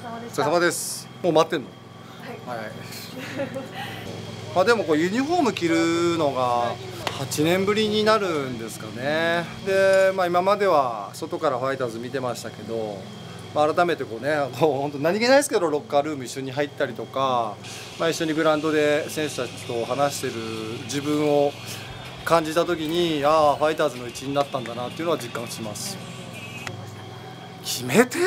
様でした。 お疲れ様です。もう待ってんの？ はい。 はい。まあでもこうユニフォーム着るのが8年ぶりになるんですかね。で、まあ今までは外からファイターズ見てましたけど、まあ改めてこうね、こう本当何気ないですけどロッカールーム一緒に入ったりとか、まあ一緒にグラウンドで選手たちと話してる自分を感じた時に、ああファイターズの一員になったんだなっていうのは実感します。決めて？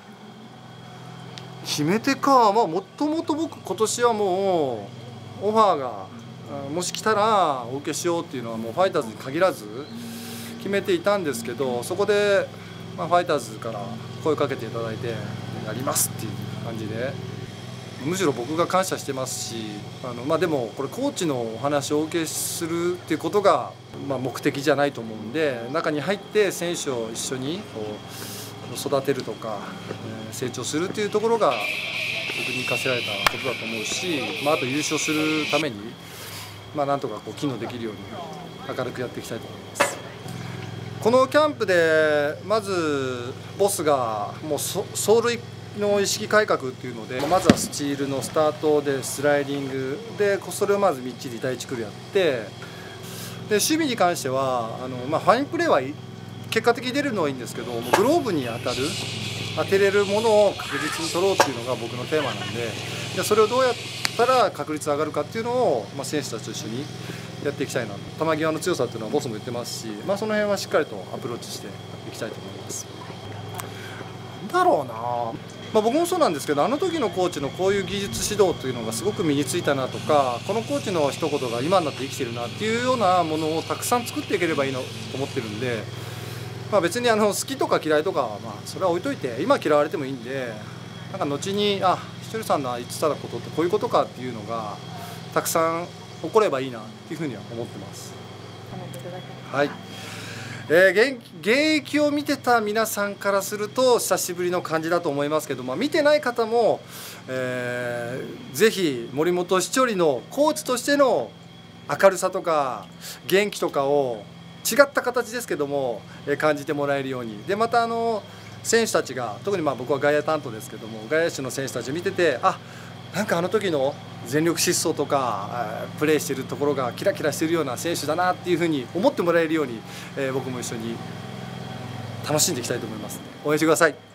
決めてか、まあもともと僕今年はもうオファーがもし来たらお受けしようっていうのはもうファイターズに限らず決めていたんですけど、そこでまあファイターズから声かけていただいてやりますっていう感じで、むしろ僕が感謝してますし、まあでもこれコーチのお話をお受けするっていうことがまあ目的じゃないと思うんで、中に入って選手を一緒にこう育てるとか成長するっていうところが僕に生かせられたことだと思うし、まあ、あと優勝するために、まあ、なんとかこう機能できるように明るくやっていきたいと思います。このキャンプでまずボスがもう走塁の意識改革っていうので、まずはスチールのスタートでスライディングでそれをまずみっちり第1クールやって、で守備に関してはまあ、ファインプレーは結果的に出るのはいいんですけど、グローブに当てれるものを確実に取ろうっていうのが僕のテーマなんで、それをどうやったら確率上がるかっていうのを、まあ、選手たちと一緒にやっていきたいなと。球際の強さっていうのはボスも言ってますし、まあ、その辺はしっかりとアプローチしていきたいと思います。なんだろうな、まあ、僕もそうなんですけど、あの時のコーチのこういう技術指導というのがすごく身についたなとか、このコーチの一言が今になって生きてるなっていうようなものをたくさん作っていければいいなと思ってるんで、まあ、別に好きとか嫌いとかはまあそれは置いといて、今嫌われてもいいんで、なんか後にひとりさんの言ってたことってこういうことかっていうのがたくさん起こればいいなっていうふうには思ってます。はい。現役を見てた皆さんからすると久しぶりの感じだと思いますけど、まあ、見てない方も、ぜひ森本稀哲のコーチとしての明るさとか元気とかを違った形ですけども感じてもらえるように。でまた選手たちが、特にまあ僕は外野担当ですけども、外野手の選手たちを見てて、なんかあの時の全力疾走とかプレーしてるところがキラキラしてるような選手だなっていうふうに思ってもらえるように、僕も一緒に楽しんでいきたいと思いますので応援してください。